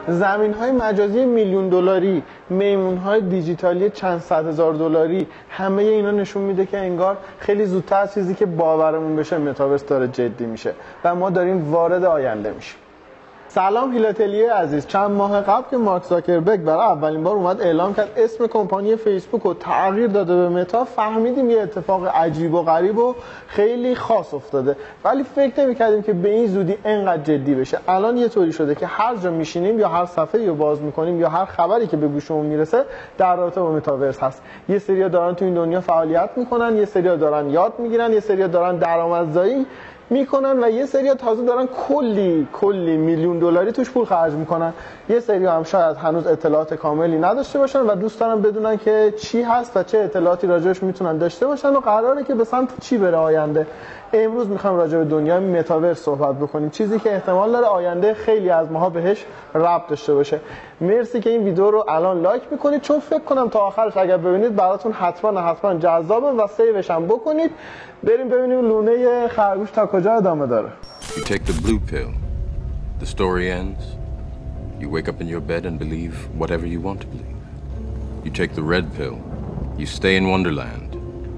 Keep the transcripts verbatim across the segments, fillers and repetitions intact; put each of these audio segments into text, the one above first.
زمین‌های مجازی میلیون دلاری، میمون‌های دیجیتالی چند صد هزار دلاری، همه اینا نشون میده که انگار خیلی زودتر از چیزی که باورمون بشه متاورس داره جدی میشه و ما داریم وارد آینده میشیم. سلام هیلاتلیه عزیز. چند ماه قبل که مارک زاکربرگ برای اولین بار اومد اعلام کرد اسم کمپانی فیسبوک رو تغییر داده به متا، فهمیدیم یه اتفاق عجیب و غریب و خیلی خاص افتاده، ولی فکر نمی‌کردیم که به این زودی انقدر جدی بشه. الان یه طوری شده که هر جا میشینیم یا هر صفحه‌ای رو باز می‌کنیم یا هر خبری که به گوشمون میرسه در رابطه با متاورس هست. یه سری‌ها دارن تو این دنیا فعالیت می‌کنن، یه سری‌ها دارن یاد می‌گیرن، یه سری‌ها دارن درآمدزایی میکنن و یه سری تازه دارن کلی کلی میلیون دلاری توش پول خرج میکنن. یه سری هم شاید هنوز اطلاعات کاملی نداشته باشن و دوست دارن بدونن که چی هست و چه اطلاعاتی راجعش میتونن داشته باشن و قراره که به سمت چی بره آینده. امروز میخوام راجع به دنیای متاورس صحبت بکنیم، چیزی که احتمال داره آینده خیلی از ماها بهش ربط داشته باشه. مرسی که این ویدیو رو الان لایک میکنید، چون فکر کنم تا آخرش اگر ببینید براتون حتما حتما جذابه و سیوش هم بکنید. بریم ببینیم لونه خرگوش تا کجا ادامه داره. You take the blue pill. The story ends. You wake up in your bed and believe whatever you want to believe. You take the red pill. You stay in Wonderland.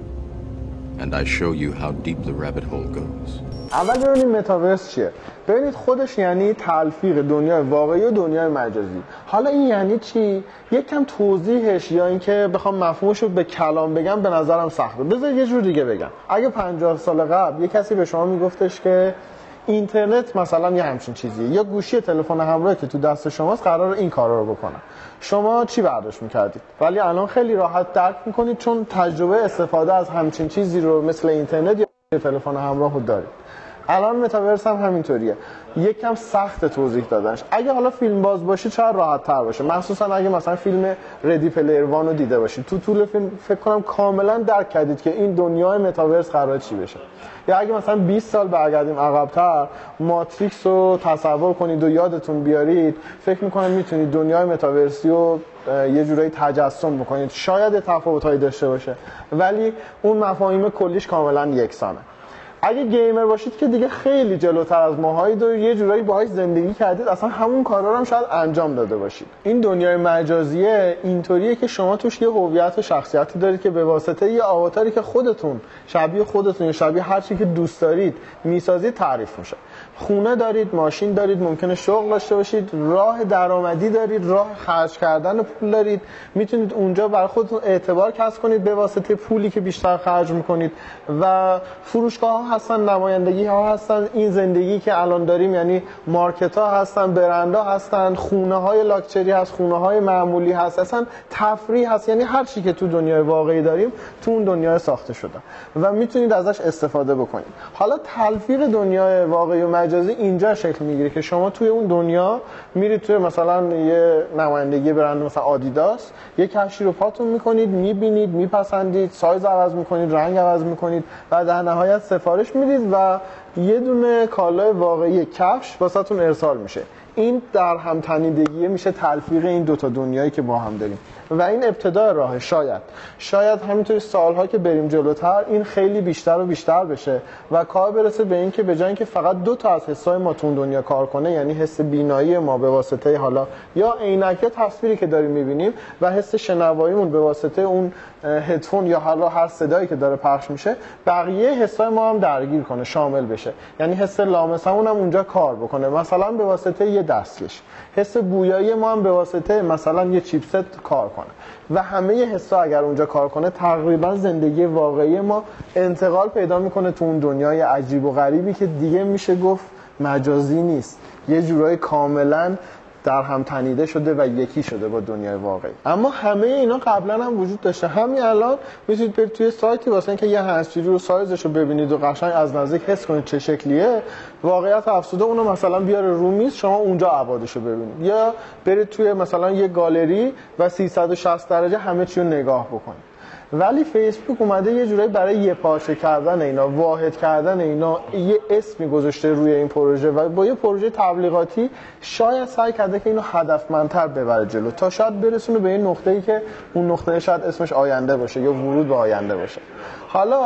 And I show you how deep the rabbit hole goes. اول ببینیم متاورس چیه. ببینید خودش یعنی تلفیق دنیای واقعی و دنیای مجازی. حالا این یعنی چی؟ یک کم توضیحش یا اینکه بخوام مفهومش رو به کلام بگم به نظرم سخته. بذار یه جور دیگه بگم. اگه پنجاه سال قبل یه کسی به شما میگفتش که اینترنت مثلا یه همچین چیزیه، یا گوشی تلفن همراه که تو دست شماست قرار این کارا رو بکنه، شما چی برداشت میکردید؟ ولی الان خیلی راحت درک میکنید چون تجربه استفاده از همچین چیزی رو مثل اینترنت یا تلفن همراه رو دارید. الان متاورس هم همینطوریه، یکم سخت توضیح دادنش. اگه حالا فیلم باز باشید شاید راحت تر باشه، مخصوصا اگه مثلا فیلم ردی پلیر وان رو دیده باشید. تو طول فیلم فکر کنم کاملا درک کردید که این دنیای متاورس قراره چی بشه. یا اگه مثلا بیست سال برگردیم عقب‌تر، ماتریکس رو تصور کنید و یادتون بیارید، فکر می‌کنم میتونید دنیای متاورسی رو یه جورایی تجسم بکنید. شاید تفاوت‌هایی داشته باشه ولی اون مفاهیم کلیش کاملا یکسانه. اگه گیمر باشید که دیگه خیلی جلوتر از ماهایید و یه جورایی باهاش زندگی کردید، اصلا همون کارا رو هم شاید انجام داده باشید. این دنیای مجازیه اینطوریه که شما توش یه هویت و شخصیتی دارید که به واسطه یه آواتاری که خودتون شبیه خودتون یا شبیه هر چی که دوست دارید میسازید تعریف میشه. خونه دارید، ماشین دارید، ممکنه شغل داشته باشید، راه درآمدی دارید، راه خرج کردن پول دارید، میتونید اونجا برای خودتون اعتبار کسب کنید به واسطه پولی که بیشتر خرج میکنید و فروشگاه ها هستن، نمایندگی ها هستن. این زندگی که الان داریم یعنی مارکت ها هستن، برندها هستن، خونه های لاکچری هست، خونه های معمولی هست، اصلا تفریح هست. یعنی هر چی که تو دنیای واقعی داریم تو اون دنیای ساخته شده و میتونید ازش استفاده بکنید. حالا تلفیق دنیای واقعی و مجازی اینجا شکل میگیره که شما توی اون دنیا میرید توی مثلا یه نمایندگی برند مثلا آدیداس، یه کفشی رو پاتون میکنید، میبینید، میپسندید، سایز عوض میکنید، رنگ عوض میکنید و در نهایت سفارش میدید و یه دونه کالای واقعی کفش واسهتون ارسال میشه. این در هم تنیدگی میشه تلفیق این دوتا دنیایی که با هم داریم و این ابتدای راه. شاید شاید همینطوری سالها که بریم جلوتر این خیلی بیشتر و بیشتر بشه و کار برسه به این که به جای اینکه فقط دو تا از حسای ما تو دنیا کار کنه، یعنی حس بینایی ما به واسطه حالا یا عینک یا تصویری که داریم میبینیم و حس شنواییمون به واسطه اون هدفون یا حالا هر صدایی که داره پخش میشه، بقیه حسای ما هم درگیر کنه، شامل بشه. یعنی حس لامسمون هم اونجا کار بکنه، مثلا به واسطه یه دستکش. حس بویایی ما هم به واسطه مثلا یه چیپست کار کنه و همه حسا اگر اونجا کار کنه تقریبا زندگی واقعی ما انتقال پیدا میکنه تو اون دنیای عجیب و غریبی که دیگه میشه گفت مجازی نیست، یه جورایی کاملا در هم تنیده شده و یکی شده با دنیای واقعی. اما همه اینا قبلا هم وجود داشته. همین الان میتونید برید توی سایتی واسه اینکه یه هنسفری رو سایزش رو ببینید و قشنگ از نزدیک حس کنید چه شکلیه، واقعیت افزوده اونو مثلا بیاره رو میز، شما اونجا ابعادش رو ببینید. یا برید توی مثلا یه گالری و سیصد و شصت درجه همه چی رو نگاه بکنید. ولی فیسبوک اومده یه جورایی برای یه پارچه کردن اینا، واحد کردن اینا، یه اسمی گذاشته روی این پروژه و با یه پروژه تبلیغاتی شاید سعی کرده که اینو هدفمندتر ببره جلو تا شاید برسونه به این نقطه‌ای که اون نقطه شاید اسمش آینده باشه یا ورود به آینده باشه. حالا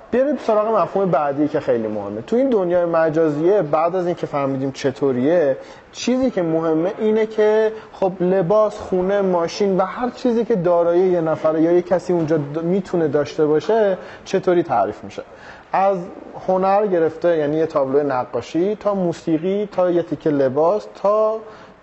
بریم سراغ مفهوم بعدی که خیلی مهمه. تو این دنیای مجازیه بعد از اینکه فهمیدیم چطوریه، چیزی که مهمه اینه که خب لباس، خونه، ماشین و هر چیزی که دارایی یه نفر یا یه کسی اونجا میتونه داشته باشه چطوری تعریف میشه. از هنر گرفته، یعنی یه تابلو نقاشی، تا موسیقی، تا یه تیکه لباس، تا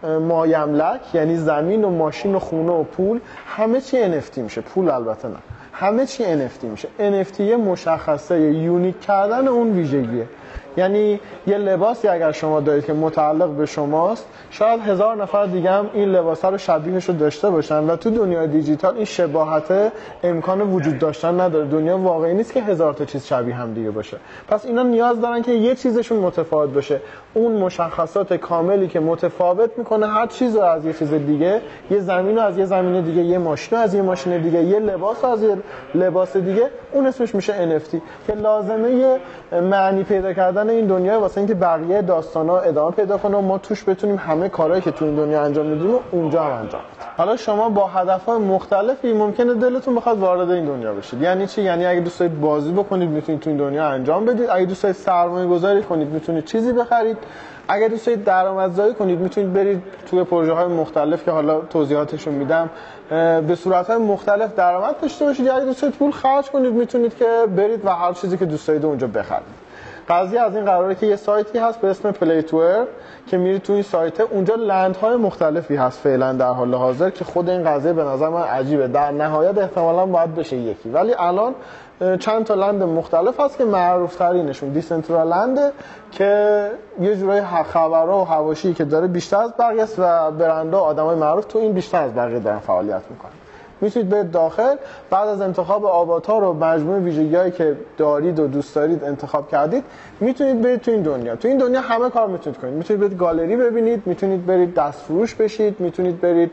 مایملک یعنی زمین و ماشین و خونه و پول، همه چی ان اف تی میشه. پول البته نه، همه چی ان اف تی میشه. ان اف تی یه مشخصه، یه یونیک کردن اون ویژگیه. یعنی یه لباسی اگر شما دارید که متعلق به شماست، شاید هزار نفر دیگه هم این لباس رو شبیهش رو داشته باشن و تو دنیای دیجیتال این شباهت امکان وجود داشتن نداره. دنیا واقعی نیست که هزار تا چیز شبیه هم دیگه باشه. پس اینا نیاز دارن که یه چیزشون متفاوت باشه. اون مشخصات کاملی که متفاوت میکنه هر چیز رو از یه چیز دیگه، یه زمین رو از یه زمین دیگه، یه ماشین رو از یه ماشین دیگه، یه لباس رو از یه لباس دیگه، اون اسمش میشه ان اف تی که لازمه یه معنی پیدا کردن این دنیا واسه اینکه بقیه داستانا ادامه پیدا کنه و ما توش بتونیم همه کارهایی که تو این دنیا انجام میدیم و اونجا هم انجام بدیم. حالا شما با هدف‌های مختلفی ممکنه دلتون بخواد وارد این دنیا بشید. یعنی چی؟ یعنی اگه دوست دارید بازی بکنید میتونید تو این دنیا انجام بدید. اگه دوست دارید سرمایه‌گذاری کنید میتونید چیزی بخرید. اگه دوست دارید درآمدزایی کنید میتونید برید توی پروژه‌های مختلف که حالا توضیحاتشو میدم به صورت‌های مختلف درآمد داشته باشید. یا اگه دوست دارید پول خرج کنید میتونید که برید و هر چیزی که دوست دارید اونجا بخرید. قضیه از این قراره که یه سایتی هست به اسم پلی تو ارن که میری تو این سایت، اونجا لندهای مختلفی هست فعلا در حال حاضر که خود این قضیه به نظر من عجیبه. در نهایت احتمالاً باید بشه یکی، ولی الان چند تا لند مختلف هست که معروف ترینشون دیسنترالنده که یه جورای خبرها و حواشی که داره بیشتر از بقیه است و برندها و آدمای معروف تو این بیشتر از بقیه دارن فعالیت میکنن. میتونید برید داخل، بعد از انتخاب آواتار و مجموعه ویژگی‌هایی که دارید و دوست دارید انتخاب کردید، میتونید برید تو این دنیا. تو این دنیا همه کار میتونید کنید. میتونید برید گالری ببینید، میتونید برید دستفروش بشید، میتونید برید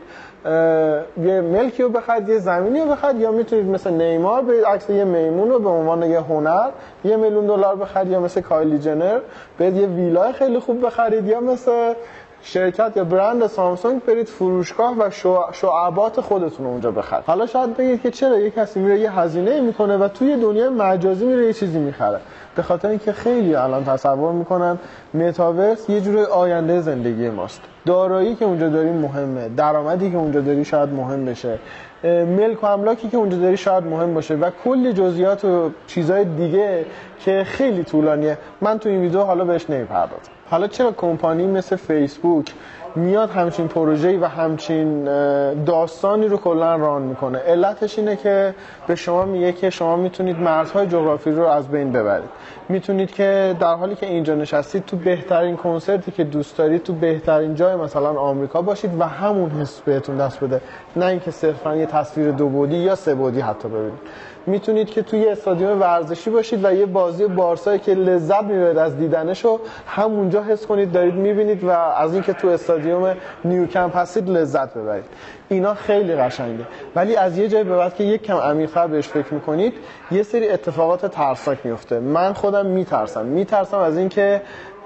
یه ملکی رو بخرید، یه زمینی رو بخرید، یا میتونید مثل نیمار برید عکس یه میمون رو به عنوان یه هنر یه میلیون دلار بخرید، یا مثل کایلی جنر برید یه ویلای خیلی خوب بخرید، یا مثل شرکت یا برند سامسونگ برید فروشگاه و شعبات خودتون اونجا بخرید. حالا شاید بگید که چرا یک کسی میره یه هزینه میکنه و توی دنیای مجازی میره یه چیزی میخره؟ به خاطر اینکه خیلی الان تصور میکنن متاورس یه جور آینده زندگی ماست. دارایی که اونجا داری مهمه، درآمدی که اونجا داری شاید مهم بشه، ملک و املاکی که اونجا داری شاید مهم باشه و کلی جزئیات و چیزهای دیگه که خیلی طولانیه. من تو این ویدیو حالا بهش نمیپردازم. حالا چرا کمپانی مثل فیسبوک میاد همچین پروژه‌ای و همچین داستانی رو کلا ران میکنه؟ علتش اینه که به شما میگه که شما میتونید مرزهای جغرافی رو از بین ببرید. میتونید که در حالی که اینجا نشستید تو بهترین کنسرتی که دوست دارید تو بهترین جای مثلا آمریکا باشید و همون حس بهتون دست بده، نه اینکه صرفا یه تصویر دو بعدی یا سه بعدی حتی ببینید. میتونید که توی استادیوم ورزشی باشید و یه بازی بارسایی که لذت میبرید از دیدنشو همونجا حس کنید دارید میبینید و از اینکه تو استادیوم نیوکمپ هستید لذت ببرید. اینا خیلی قشنگه، ولی از یه جای به بعد که یک کم عمیق‌تر بهش فکر میکنید یه سری اتفاقات ترسناک میفته. من خودم میترسم میترسم از اینکه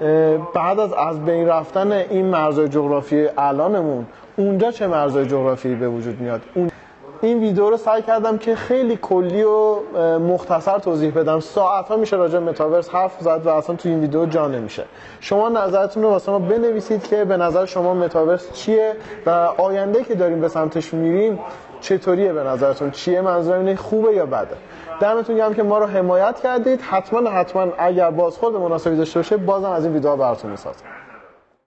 بعد از از بین رفتن این مرزهای جغرافی الانمون اونجا چه مرزهای جغرافی به وجود میاد. اون این ویدیو رو سعی کردم که خیلی کلی و مختصر توضیح بدم. ساعت‌ها میشه راجع به متاورس حرف زد و اصلا تو این ویدیو جا نمیشه. شما نظرتون رو واسه ما بنویسید که به نظر شما متاورس چیه و آینده که داریم به سمتش میریم چطوریه؟ به نظرتون چیه؟ منظورم اینه خوبه یا بده؟ دمتون گرم که ما رو حمایت کردید. حتما حتما اگر بازخورد مناسبی داشته باشه بازم از این ویدیوها براتون میسازم.